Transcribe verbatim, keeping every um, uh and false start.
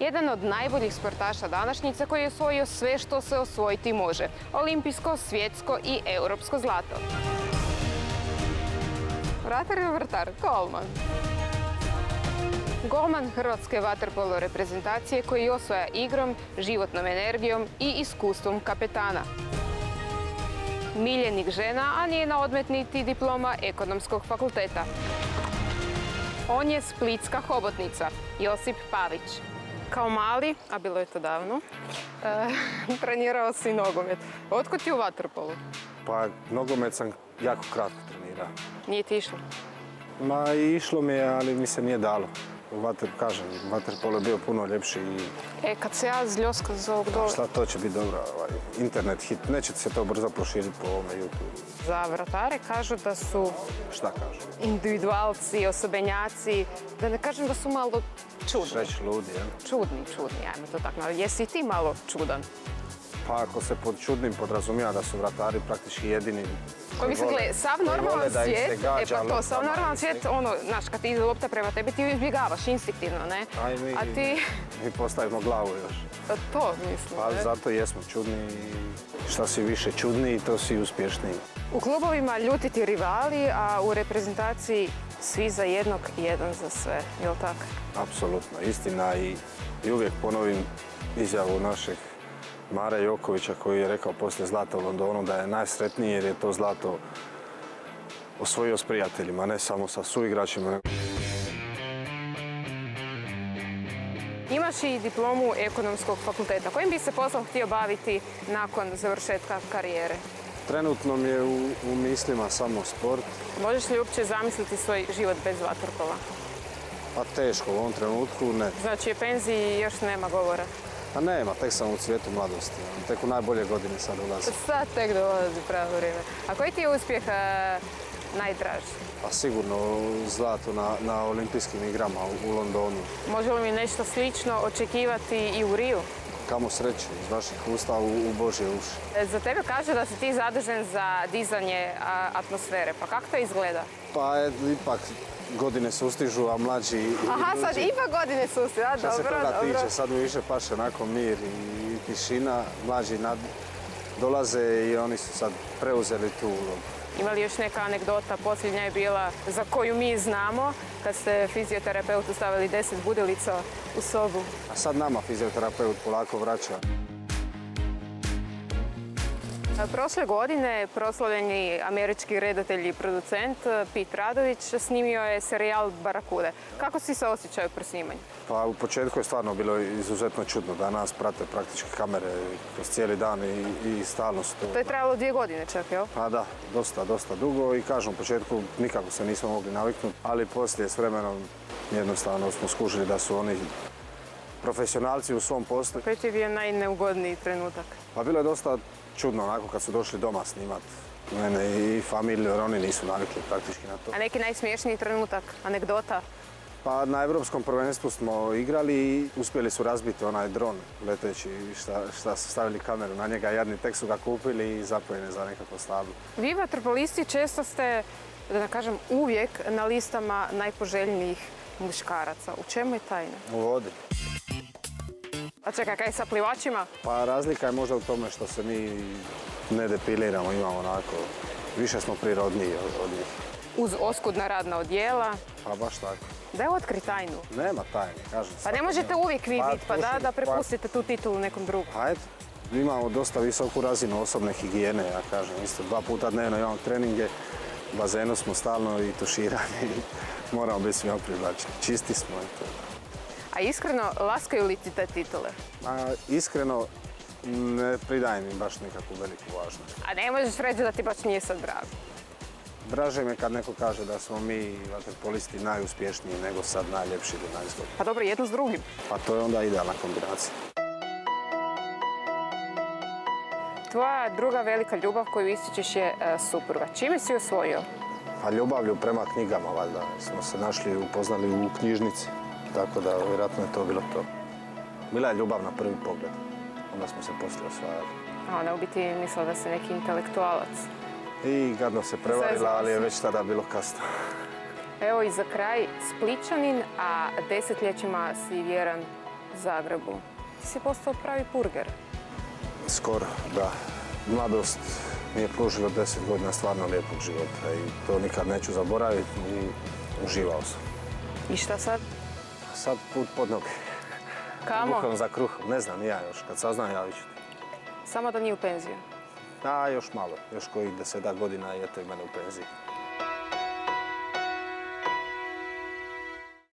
Jedan od najboljih sportaša današnjice koji je osvojio sve što se osvojiti može. Olimpijsko, svjetsko i europsko zlato. Vratar ili vratar? Golman. Golman hrvatske vaterpolo reprezentacije koji osvaja igrom, životnom energijom i iskustvom kapetana. Miljenik žena, a nije na odmet niti diploma Ekonomskog fakulteta. On je splitska hobotnica, Josip Pavić. Kao mali, a bilo je to davno, e, trenirao si nogomet. Otkud ti u vaterpolu? Pa nogomet sam jako kratko trenirao. Nije ti išlo? Ma išlo mi je, ali mi se nije dalo. Vater, kažem, vaterpolo je bio puno ljepši i... E, kad se ja zljoska za ovog dole... Šta, to će biti dobro, ovaj, internet hit. Neće se to brzo proširiti po ovome YouTube. Za vratare kažu da su... Šta kažu? Individualci, osobenjaci, da ne kažem da su malo čudni. Šeć ludi, jel? Čudni, čudni, ajmo to tako. Jesi i ti malo čudan? Pa ako se pod čudnim podrazumijeva da su vratari praktički jedini... Koji mislim, gle, sav normalan svijet, e pa to, sav normalan svijet, ono, znaš, kad ti ide lopta prema tebi, ti ju izbjegavaš instinktivno, ne? Aj, mi, A ti... mi postavimo glavu još. To mislim, Pa ne? zato jesmo čudni i šta si više čudniji, to si uspješniji. U klubovima ljutiti rivali, a u reprezentaciji svi za jednog i jedan za sve, je li tako? Apsolutno, istina i, i uvijek ponovim izjavu našeg Mare Jokovića koji je rekao poslije zlata u Londonu da je najsretniji jer je to zlato osvojio s prijateljima, ne samo sa suigračima. Imaš i diplomu Ekonomskog fakulteta. Kojim bi se poslom htio baviti nakon završetka karijere? Trenutno mi je u, u mislima samo sport. Možeš li uopće zamisliti svoj život bez vaterpola? Pa teško u ovom trenutku, ne. Znači, o penziji još nema govora? Pa nema, tek sam u cvijetu mladosti. Tek u najbolje godine sad ulazim. Sad tek dolazi pravo vrijeme. A koji ti je uspjeh a, najdraži? Pa sigurno zlato na, na olimpijskim igrama u, u Londonu. Može li mi nešto slično očekivati i u Riju? Kamo sreće, iz vaših usta u, u Božje uši. Za tebe kaže da si ti zadužen za dizanje a, atmosfere. Pa kako to izgleda? Pa je, ipak godine sustižu, a mlađi... Aha, sad ipak godine sustižu, a dobro, dobro. Što se toga dobro. tiče, sad mi više paše onako mir i tišina. Mlađi nad, dolaze i oni su sad preuzeli tu ulogu. Ima li još neka anegdota? Posljednja je bila za koju mi znamo, kad ste fizioterapeutu stavili deset budilica u sobu. A sad nama fizioterapeut polako vraća. Prošle godine proslavljeni američki redatelj i producent Pete Radović snimio je serijal Barakude. Kako si se osjećao pri snimanju? Pa u početku je stvarno bilo izuzetno čudno da nas prate praktički kamere kroz cijeli dan i, i stalno su to. To je trajalo dvije godine čak, jel? Pa da, dosta, dosta dugo i kažem u početku nikako se nismo mogli naviknuti, ali poslije s vremenom jednostavno smo skužili da su oni profesionalci u svom poslu. Koji ti je bio najneugodniji trenutak? Pa bilo je dosta čudno onako kad su došli doma snimat mene i familiju, jer oni nisu navikli praktički na to. A neki najsmiješniji trenutak, anegdota? Pa na Europskom prvenstvu smo igrali i uspjeli su razbiti onaj dron leteći, šta, šta su stavili kameru na njega, jadni, tek su ga kupili i zapojene za nekako stablo. Vi vaterpolisti često ste, da ne kažem uvijek, na listama najpoželjnijih muškaraca. U čemu je tajna? U vodi. A čekaj, kaj sa plivačima? Pa razlika je možda u tome što se mi ne depiliramo, imamo onako, više smo prirodniji od, od njih. Uz oskudna radna odjela. Pa baš tako. Daj otkri tajnu. Nema tajne, kažem. Pa ne možete uvijek vi biti, pa da, da prepustite tu titulu nekom drugom. Pa eto, imamo dosta visoku razinu osobne higijene, ja kažem. Isto dva puta dnevno imamo treninge, u bazenu smo stalno i tuširani i moramo biti svima privlačeni. Čisti smo, eto. A iskreno, laskaju li ti te titule? A, iskreno, ne pridajem im baš nekakvu veliku važnost. A ne možeš reći da ti baš nije sad drago? Draže me kad neko kaže da smo mi vaterpolisti najuspješniji nego sad najljepši ili najzgodniji. Pa dobro, jedno s drugim. Pa to je onda idealna kombinacija. Tvoja druga velika ljubav koju ističeš je e, supruga. Čime si osvojio? Pa ljubavlju prema knjigama, valjda. Smo se našli i upoznali u knjižnici. Tako da, vjerojatno je to bilo to. Bila je ljubav na prvi pogled. Onda smo se poslije osvajali. A ona u biti mislila da si neki intelektualac. I gadno se prevarila, ali je već tada bilo kasno. Evo i za kraj, Splićanin, a desetljećima si vjeran Zagrebu. Ti si postao pravi purger. Skoro, da. Mladost mi je pružila deset godina stvarno lijepog života i to nikad neću zaboraviti i uživao sam. I šta sad? Sad put pod noge. Kamo? Buhom za kruhom, ne znam ni ja još. Kad saznam, javit ću ti. Samo da nije u penziju. A, još malo. Još kojih desetak godina i eto i mene u penziji.